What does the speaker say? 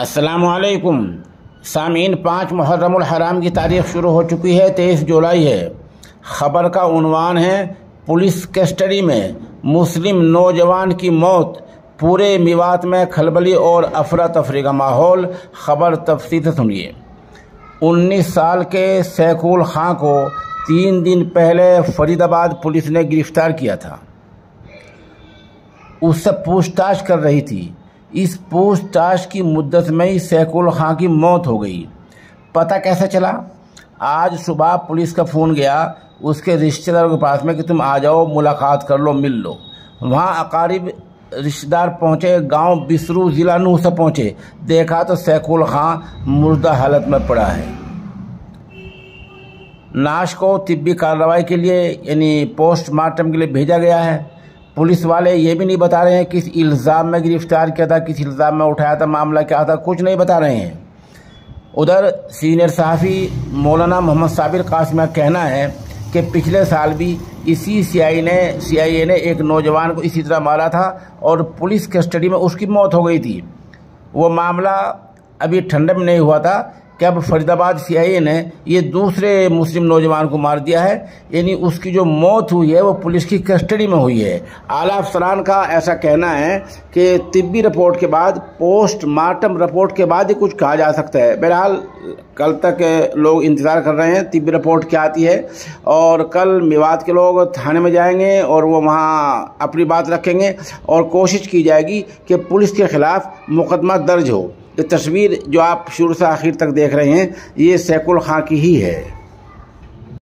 अस्सलामुअलैकुम सामीन। 5 मुहर्रमुल हराम की तारीख शुरू हो चुकी है। 23 जुलाई है। खबर का उन्वान है पुलिस कस्टडी में मुस्लिम नौजवान की मौत। पूरे मेवात में खलबली और अफरा तफरी का माहौल। खबर तफसील से सुनिए। 19 साल के सैकुल खां को 3 दिन पहले फरीदाबाद पुलिस ने गिरफ्तार किया था। उससे पूछताछ कर रही थी। इस पूछताछ की मुद्दत में ही सैकुल खां की मौत हो गई। पता कैसे चला? आज सुबह पुलिस का फ़ोन गया उसके रिश्तेदारों के पास में कि तुम आ जाओ, मुलाकात कर लो, मिल लो। वहाँ अकारिब रिश्तेदार पहुँचे। गांव बिसरू ज़िला नूह से पहुँचे। देखा तो सैकुल खां मुर्दा हालत में पड़ा है। लाश को तिब्बी कार्रवाई के लिए यानी पोस्टमार्टम के लिए भेजा गया है। पुलिस वाले ये भी नहीं बता रहे हैं किस इल्ज़ाम में गिरफ्तार किया था, किस इल्ज़ाम में उठाया था, मामला क्या था, कुछ नहीं बता रहे हैं। उधर सीनियर सहाफ़ी मौलाना मोहम्मद साबिर कासिम का कहना है कि पिछले साल भी इसी CIA ने एक नौजवान को इसी तरह मारा था और पुलिस कस्टडी में उसकी मौत हो गई थी। वो मामला अभी ठंडे में नहीं हुआ था कि अब फरीदाबाद CIA ने ये दूसरे मुस्लिम नौजवान को मार दिया है, यानी उसकी जो मौत हुई है वो पुलिस की कस्टडी में हुई है। आला अफसरान का ऐसा कहना है कि तिब्बी रिपोर्ट के बाद, पोस्टमार्टम रिपोर्ट के बाद ही कुछ कहा जा सकता है। बहरहाल कल तक लोग इंतज़ार कर रहे हैं तिब्बी रिपोर्ट क्या आती है। और कल मेवात के लोग थाने में जाएंगे और वो वहाँ अपनी बात रखेंगे और कोशिश की जाएगी कि पुलिस के ख़िलाफ़ मुकदमा दर्ज हो। ये तस्वीर जो आप शुरू से आखिर तक देख रहे हैं ये सैकुल खां की ही है।